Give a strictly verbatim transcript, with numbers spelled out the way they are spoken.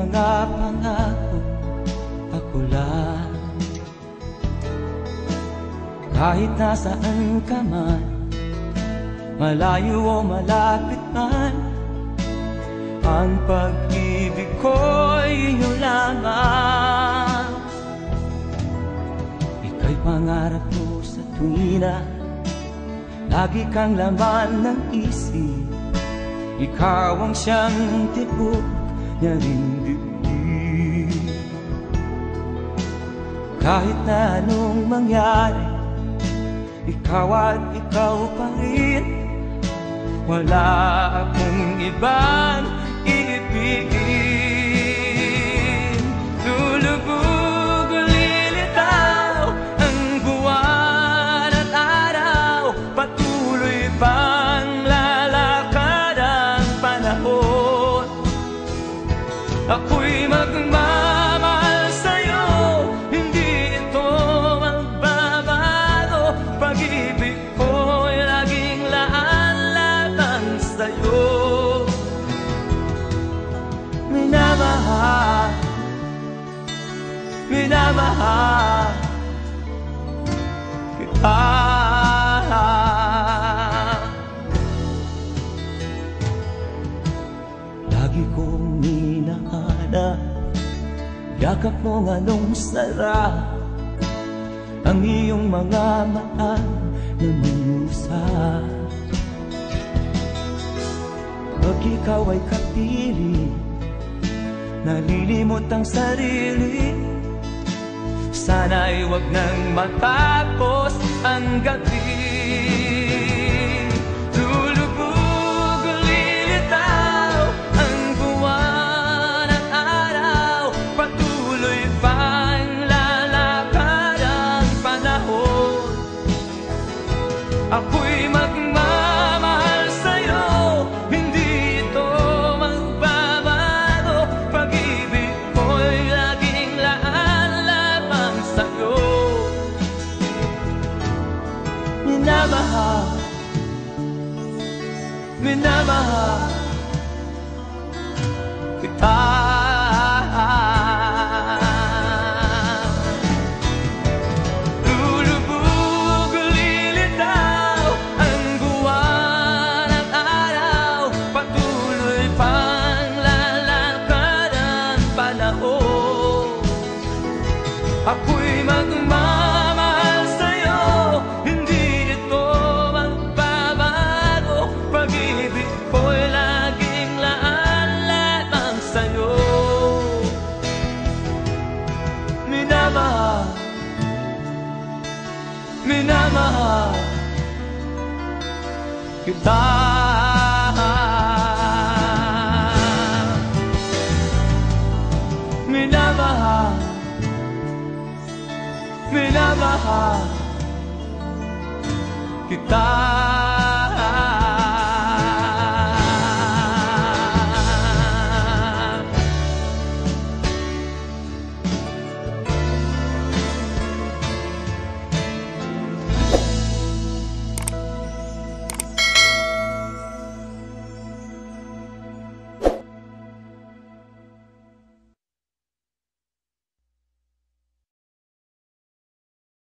mga pangako ako lang. Kahit nasaan ka man, malayo o malapit man, ang pag-ibig ko'y iyo lamang. Ika'y pangarap ko sa tuwina, lagi kang laman ng isip. Ikaw ang siyang tibok niya rin dibdib. Kahit na anong mangyari, ikaw at ikaw pa rin. Wala akong ibang iibigin. Lulubog o lilitaw ang buwan at araw, patuloy pang lalakad ang panahon. Ako'y magmamahal sa'yo, hindi ito magbabago. Pag-ibig ko'y laging laan lamang sa'yo. Minamahal, minamahal kita. Lagi kong minahana, yakap mong anong sarap, ang iyong mga mata na mangusap. Pag ikaw ay kapili, nalilimot ang sarili. Sana'y wag nang matapos ang gabi. Lulubog o lilitaw ang buwan at araw, patuloy pang lalakad ang panahon. Ako'y magmamahal sa'yo, hindi ito magbabago. Pag-ibig ko'y laging laan lamang sa'yo. Minamahal, minamahal kita. Lulubog o lilitaw ang buwan at araw, patuloy pang lalakad ang panahon. Ako'y magmamahal sa'yo, hindi ito magbabago. Pag-ibig ko'y laging laan lamang sa'yo. Minamahal, minamahal kita. Minamahal, minamahal kita.